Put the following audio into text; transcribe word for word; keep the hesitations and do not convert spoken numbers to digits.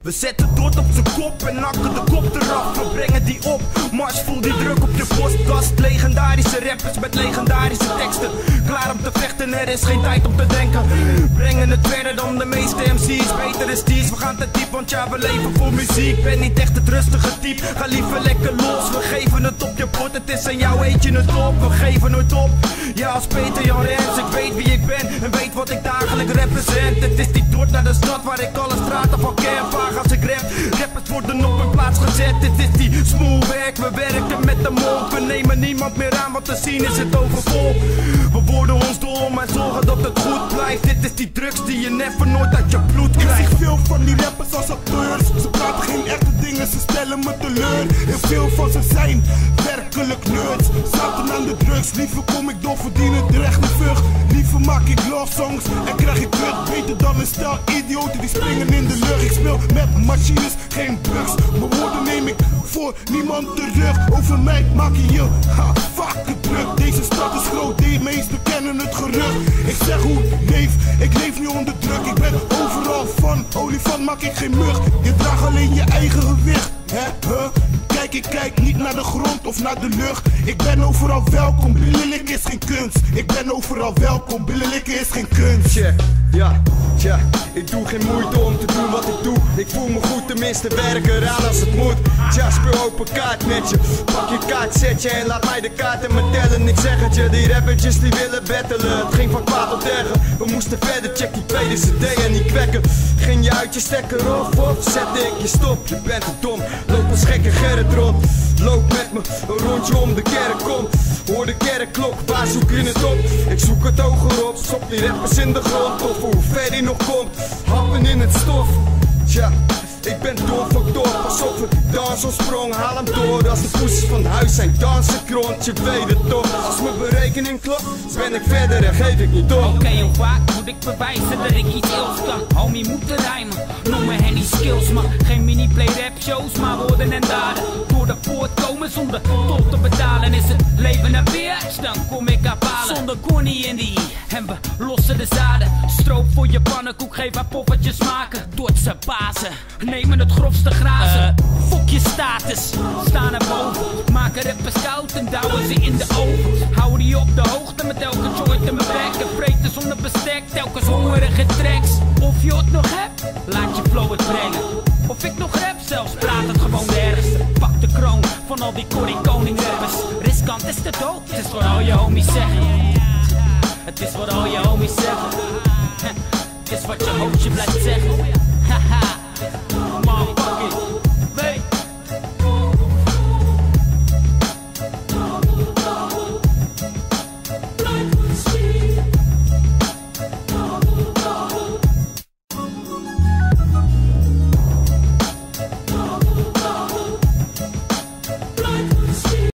We zetten dood op zijn kop en nakken de kop eraf. We brengen die op, Mars voel die druk op je postkast. Legendarische rappers met legendarische teksten. Klaar om te vechten, er is geen tijd om te denken. Brengen het verder dan de meeste M C's. Beter is dies, we gaan te diep, want ja, we leven voor muziek. Ben niet echt het rustige type, ga liever lekker los. We geven het op je bord, het is aan jou, eet je het op. We geven het op, ja als Peter Jan Rens. Ik weet wie ik ben en weet wat ik dagelijks represent. Het is die dorp naar de stad waar ik alle straten van ken. Vaag als ik rap, rappers worden op hun plaats gezet. Dit is die smooth werk, we werken met de mond. We nemen niemand meer aan, want te zien is het overvol. We worden ons dol, maar zorgen dat het goed blijft. Dit is die drugs die je never nooit uit je bloed krijgt. Ik zie veel van die rappers als acteurs. Ze praten geen echte dingen, ze stellen me teleur. En veel van ze zijn werkelijk nerds. Zaten aan de drugs, liever kom ik door, verdienen de rechte vrucht. Liever maak ik love songs en krijg ik terug. Beter dan een stel idioten die springen in de lucht. Ik speel met machines, geen drugs. Mijn woorden neem ik voor niemand terug. Over mij maak je je, ha, fuck de druk. Deze stad is groot, de meesten kennen het gerucht. Ik zeg hoe ik leef, ik leef nu onder druk. Ik ben overal van, olifant maak ik geen mug. Je draagt alleen je eigen gewicht, hè, huh? Kijk, ik kijk niet naar de grond of naar de lucht. Ik ben overal welkom, billenlikken is geen kunst. Ik ben overal welkom, billenlikken is geen kunst. Check, ja, ja, ik doe geen moeite om te doen wat ik doe. Ik voel me goed, tenminste werk eraan als het moet. Ja, speel open kaart met je. Pak je kaart, zet je en laat mij de kaarten me tellen. Ik zeg het je, die rappertjes die willen battelen. Het ging van kwaad tot erger, we moesten verder. Check die tweede cd en niet kwekken. Ging je uit je stekker of of zette ik je stop. Je bent te dom, loop als gekke Gerrit rond. Loop met me een rondje om de kerk, kom. Hoor de kerkklok, waar zoek je het op? Ik zoek het hogerop, stop die rappers in de grond. Of hoe ver die nog komt, happen in het stof. Tja, ik ben door van door, pas op het dans op sprong, haal hem door. Als de poesjes van huis zijn, dansen kront, je weet het toch. Als mijn berekening klopt, ben ik verder en geef ik niet op. Oké, okay, hoe vaak moet ik bewijzen dat ik ietsils kan? Homie moet te rijmen, noem me Henny Skills, man. Geen mini-play rap shows, maar woorden en daden. Door de poort komen zonder tol te betalen. Is het leven een bitch, dan kom ik afhalen. Zonder Connie in die en we lossen de zaden. Stroop voor je pannenkoek, geef haar poppetjes maken. Door ze bazen, nemen het grofste grazen. Uh, fok je status, staan er boven. Maken rappers koud en douwen ze in de oven. Hou die op de hoogte met elke joint in mijn bek. En vreten zonder bestek, telkens hongerige tracks. Of je het nog hebt, laat je flow het brengen. Of ik nog rap, zelfs praat het gewoon nergens. Pak de kroon van al die Corrie Koning rappers. Riskant is de dood, het is wat al je homies zeggen. Het is wat al je homies zeggen. Het is wat je hoofdje blijft zeggen.